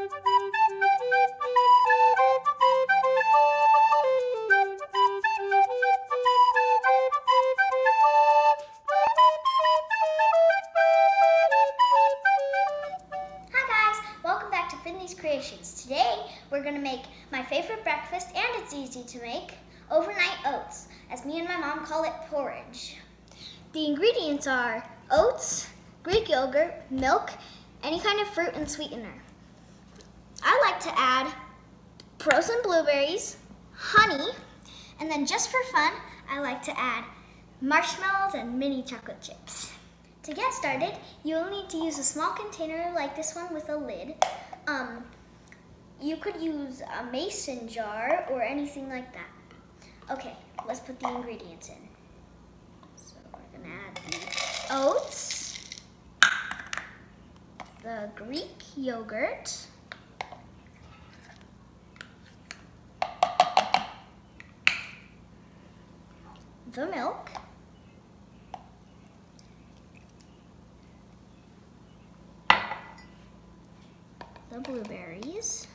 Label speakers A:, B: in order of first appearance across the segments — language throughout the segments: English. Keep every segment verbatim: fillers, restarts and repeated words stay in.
A: Finley's Creations. Today we're going to make my favorite breakfast, and it's easy to make, overnight oats, as me and my mom call it porridge. The ingredients are oats, Greek yogurt, milk, any kind of fruit, and sweetener. I like to add frozen blueberries, honey, and then just for fun, I like to add marshmallows and mini chocolate chips. To get started, you'll need to use a small container like this one with a lid. Um, you could use a mason jar or anything like that. Okay, let's put the ingredients in. So we're gonna add the oats, the Greek yogurt, the milk, the blueberries,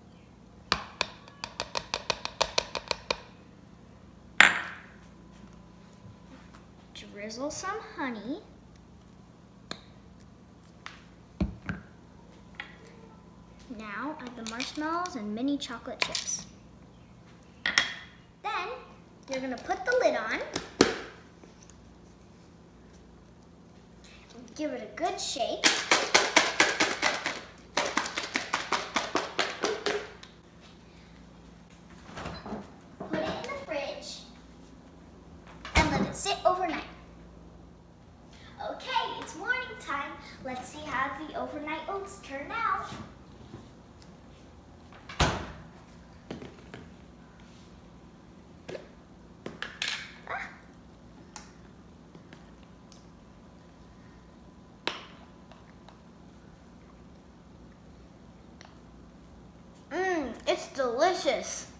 A: drizzle some honey, now add the marshmallows and mini chocolate chips. Then you're going to put the lid on, give it a good shake. Sit overnight. Okay, it's morning time. Let's see how the overnight oats turn out. Ah. Mmm, it's delicious.